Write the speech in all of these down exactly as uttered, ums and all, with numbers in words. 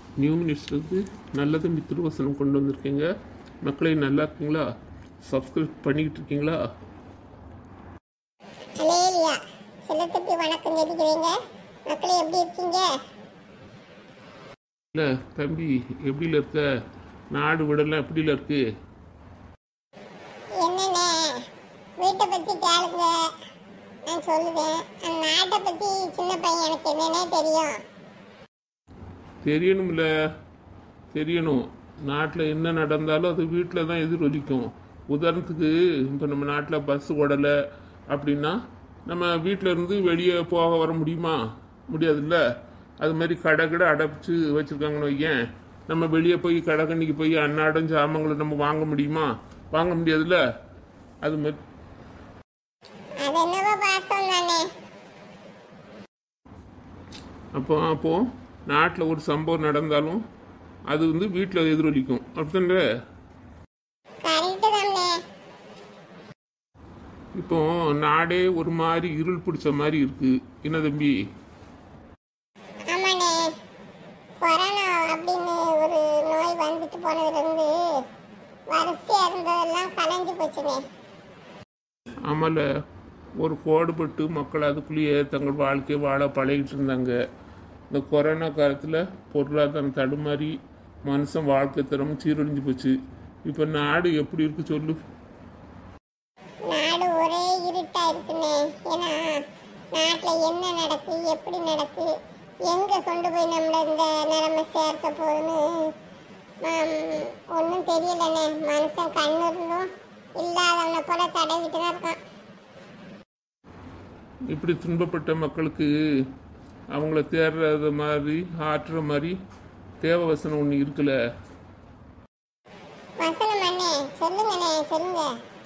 New மினிஸ்டருக்கு நல்ல தம்பி திருவசனம் கொண்டு வந்திருக்கீங்க. மக்களே நல்லா இருக்கீங்களா? சப்ஸ்கிரைப் பண்ணிக்கிட்டு இருக்கீங்களா? அலேலியா செல்லத்தப்பி வணக்கம் கேட்கிறீங்க. மக்களே எப்படி இருக்கீங்க? இல்லை தம்பி, எப்படில இருக்க? நாடு விடலாம் எப்படில இருக்கு? என்னண்ணே வீட்டை பற்றி கேளுங்க, நான் சொல்லுவேன். அந்த நாட்டை பற்றி சின்ன பையன் எனக்கு என்னன்னே தெரியும். தெரியணும்ல, தெரியணும். நாட்டில் என்ன நடந்தாலும் அது வீட்டில் தான் எதிரொலிக்கும். உதாரணத்துக்கு இப்போ நம்ம நாட்டில் பஸ் ஓடலை அப்படின்னா நம்ம வீட்டில் இருந்து வெளியே போக வர முடியுமா? முடியாதுல்ல. அது மாதிரி கடை கடை அடைச்சி வச்சுருக்காங்கன்னு வையேன், நம்ம வெளியே போய் கடை கண்ணிக்கு போய் அன்னாடம் ஜாமங்களை நம்ம வாங்க முடியுமா? வாங்க முடியாதுல்ல. அது மாதிரி அது என்னவோ பார்த்தோம் தானே. அப்போ அப்போ நாட்டில் ஒரு சம்பவம் நடந்தாலும் அது வந்து வீட்டில் எதிரொலிக்கும். அப்படித்தானே? கரெக்டு தானே. இப்போ நாடே ஒரு மாதிரி இருள் பிடிச்ச மாதிரி இருக்கு. என்ன தம்பி? ஆமாண்ணே, கொரோனா அப்படின்னு ஒரு நோய் வந்துட்டு போனதுலேருந்து வரிசையாக இருந்ததெல்லாம் கலைஞ்சு போச்சுண்ணே. ஆமால, ஒரு கோடுபட்டு மக்கள் அதுக்குள்ளேயே தங்கள் வாழ்க்கையை வாழ பழகிட்டு இருந்தாங்க. இந்த கொரோனா காலத்தில் பொருளாதாரம் தடுமாறி மனுஷன் வாழ்க்கை தரம் சீரழிஞ்சு போச்சு. இப்போ நாடு எப்படி இருக்கு சொல்லு? நாடு ஒரே இருட்டா இருக்குண்ணே. ஏன்னா நாட்டில் என்ன நடக்கு, எப்படி நடக்கு, எங்கே கொண்டு போய் நம்மளை இந்த நிலைமை சேர்க்க போகுதுன்னு ஒன்றும் தெரியலண்ணே. மனுஷன் கண்ணு இருந்தும் இல்லாதவனை போல தடவிட்டு தான் இருக்கான். இப்படி துன்பப்பட்ட மக்களுக்கு அவங்கள தேடுறது மாதிரி ஆற்றுற மாதிரி தேவ வசனம் ஒன்று இருக்குல்ல. வசனம் அண்ணே, சொல்லுங்கண்ணே, சொல்லுங்க.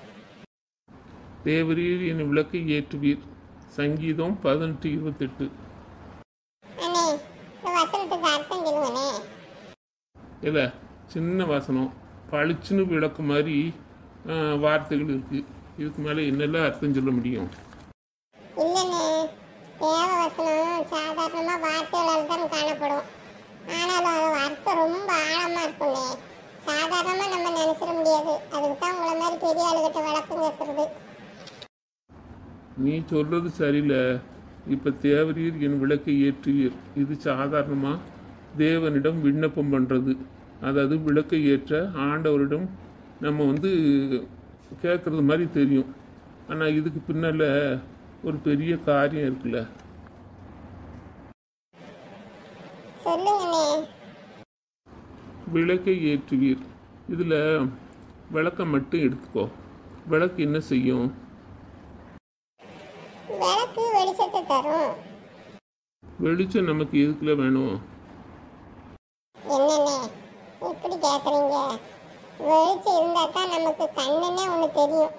தேவரீர் என் விளக்கை ஏற்றுவீர். சங்கீதம் பதினெட்டு இருபத்தெட்டு. அண்ணே, இந்த வசனத்துக்கு அர்த்தம் சொல்லுங்கண்ணே. இல்லை, சின்ன வசனம் பளிச்சுன்னு விளக்கு மாதிரி வார்த்தைகள் இருக்கு. இதுக்கு மேலே என்னெல்லாம் அர்த்தம் சொல்ல முடியும்? இல்லைண்ணே, தேவ வசனம் சாதாரணமாக வார்த்தைகளால் தான் காணப்படும். ஆனாலும் அது அர்த்தம் ரொம்ப ஆழமாக இருக்குண்ணே. சாதாரணமாக நம்ம நினைச்சிட முடியாது. அதுக்கு தான் உங்களை மாதிரி பெரிய ஆளுகிட்ட விளக்கம் கேட்கறது. நீ சொல்றது சரியில்லை. இப்போ தேவரீர் என் விளக்கை ஏற்றுவீர், இது சாதாரணமாக தேவனிடம் விண்ணப்பம் பண்ணுறது. அதாவது விளக்கை ஏற்ற ஆண்டவரிடம் நம்ம வந்து கேட்குறது மாதிரி தெரியும். ஆனால் இதுக்கு பின்னால் ஒரு பெரிய காரியம் இருக்குல்ல. சொல்லுங்கண்ணே. விளக்கை ஏற்றுவீர், இதில் விளக்கை மட்டும் எடுத்துக்கோ. விளக்கு என்ன செய்யும்? விளக்கு வெளிச்சத்தை தரும். வெளிச்சம் நமக்கு எதுக்குள்ள வேணும்? என்னண்ணே இப்படி கேட்குறீங்க? வெளிச்சம் இருந்தால் தான் நமக்கு கண்ணுன்னே ஒன்று தெரியும்.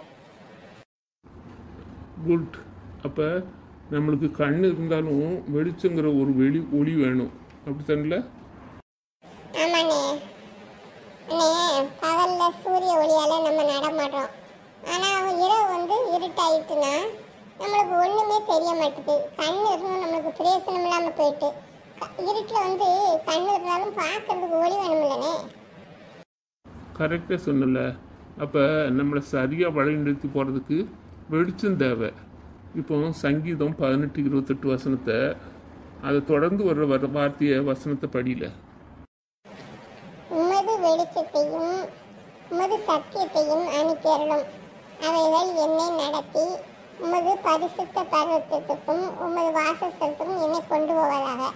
குட். அப்போ நம்மளுக்கு கண் இருந்தாலும் வெளிச்சங்கிற ஒரு வெளி ஒளி வேணும். அப்படி தானே? ஆமாண்ணே. அண்ணே, பகலில் சூரிய ஒளியால் நம்ம நடமாடுறோம். ஆனால் இரவு வந்து இருட்டாயிட்டுனா நம்மளுக்கு ஒன்றுமே தெரிய மாட்டேது. கண் இருந்தும் நம்மளுக்கு பிரயோசனம் இல்லாமல் போயிட்டு இருட்டில் வந்து கண் இருந்தாலும் பார்க்கறதுக்கு ஒளி வேணுமில்லண்ணே. கரெக்டாக சொன்னல. அப்போ நம்மளை சரியாக வழிநடத்தி போகிறதுக்கு வெளிச்சம் தேவை. இப்போ சங்கீதம் பதினெட்டு இருபத்தெட்டு வசனத்தை அதை தொடர்ந்து வர்ற வர வார்த்தையை வசனத்தை படியில. உமது வெளிச்சத்தையும் உமது சத்தியத்தையும் அனுப்பியருளும். அவைகள் என்னை நடத்தி உமது பரிசுத்த பர்வத்தத்துக்கும் உமது வாசஸ்தலத்துக்கும் என்னை கொண்டு போவதாக.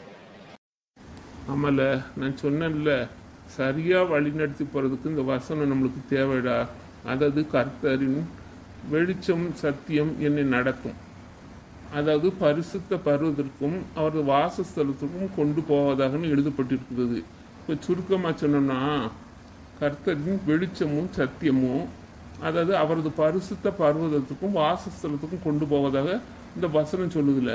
ஆமால, நான் சொன்னேன்ல, சரியாக வழிநடத்தி போகிறதுக்கு இந்த வசனம் நம்மளுக்கு தேவைடா. அதாவது கர்த்தரின் வெளிச்சம் சத்தியம் என்னை நடத்தும். அதாவது பரிசுத்த பருவத்திற்கும் அவரது வாசஸ்தலத்திற்கும் கொண்டு போவதாகன்னு எழுதப்பட்டிருக்கிறது. இப்போ சுருக்கமாக சொன்னோம்னா, கர்த்தரின் வெளிச்சமும் சத்தியமும் அதாவது அவரது பரிசுத்த பர்வதத்துக்கும் வாசஸ்தலத்துக்கும் கொண்டு போவதாக இந்த வசனம் சொல்லுதுல.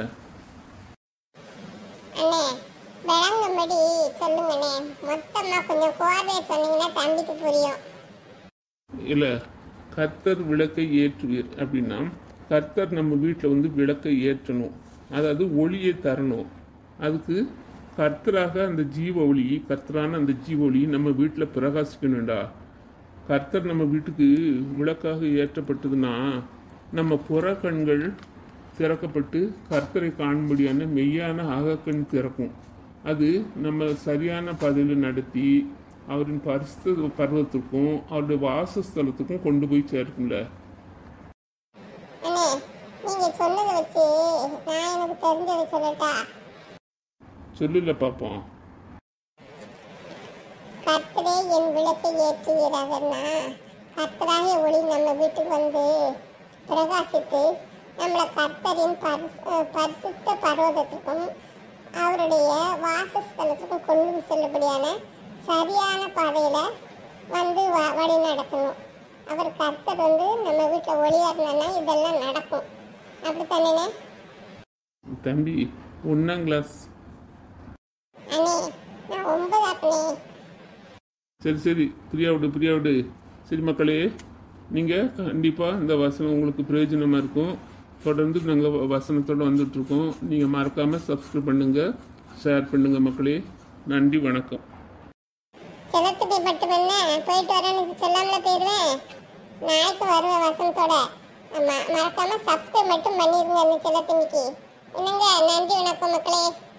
அண்ணே, விளங்கும்படி சொல்லுங்கண்ணே. மொத்தமாக கொஞ்சம் கோர்வையை சொன்னீங்கன்னா தம்பிக்கு புரியும். இல்லை, கர்த்தர் விளக்கை ஏற்றுவீர் அப்படின்னா கர்த்தர் நம்ம வீட்டில் வந்து விளக்கை ஏற்றணும். அதாவது ஒளியை தரணும். அதுக்கு கர்த்தராக அந்த ஜீவ ஒளி, கர்த்தரான அந்த ஜீவ ஒளி நம்ம வீட்டில் பிரகாசிக்கணும்டா. கர்த்தர் நம்ம வீட்டுக்கு விளக்காக ஏற்றப்பட்டதுன்னா நம்ம புற கண்கள் திறக்கப்பட்டு கர்த்தரை காணும்படியான மெய்யான அகக்கண் திறக்கும். அது நம்ம சரியான பாதையில் நடத்தி அவரின் பரிசுத்த பர்வத்திற்கும் அவருடைய வாசஸ்தலத்துக்கும் கொண்டு போய் சேர்க்கும்ல. நீங்க சொன்னதை வச்சு நான் எனக்கு தெரிஞ்சதை சொல்லட்டா? சொல்லுல பாப்போம். கர்த்தரே என் விளக்கை ஏற்றுகிறார்னா கர்த்தராக ஒளி நம்ம வீட்டுக்கு வந்து பிரகாசித்து நம்மளை கர்த்தரின் பரிசுத்த பர்வதத்துக்கும் அவருடைய வாசஸ்தலத்துக்கும் கொண்டு செல்லுபடியான சரியான பாதையில வந்து வழி நடக்கணும். அவர் கர்த்தர் வந்து நம்ம வீட்டில் ஒளியா இருந்தா இதெல்லாம் நடக்கும். அப்படித்தானே தம்பி? ஒன்னாம் கிளாஸ் அண்ணே, நான் ஒன்பதாப்பனே. சரி சரி, பிரியா விடு பிரியா விடு. சரி மக்களே, நீங்கள் கண்டிப்பாக இந்த வசனம் உங்களுக்கு பிரயோஜனமாக இருக்கும். தொடர்ந்து நாங்கள் வசனத்தோடு வந்துட்ருக்கோம். நீங்கள் மறக்காமல் சப்ஸ்கிரைப் பண்ணுங்கள், ஷேர் பண்ணுங்கள் மக்களே. நன்றி, வணக்கம். செலத்துக்கு பட்டு பண்ண போயிட்டு வரேன்னு சொல்லாமல போயிடுவேன். நாளைக்கு வருவேன் வசனத்தோட. மறக்காமல் சப்ஸ்கிரைப் மட்டும் பண்ணிடுங்க அந்த செலத்துக்கு. என்னங்க, நன்றி வணக்கம் மக்களே.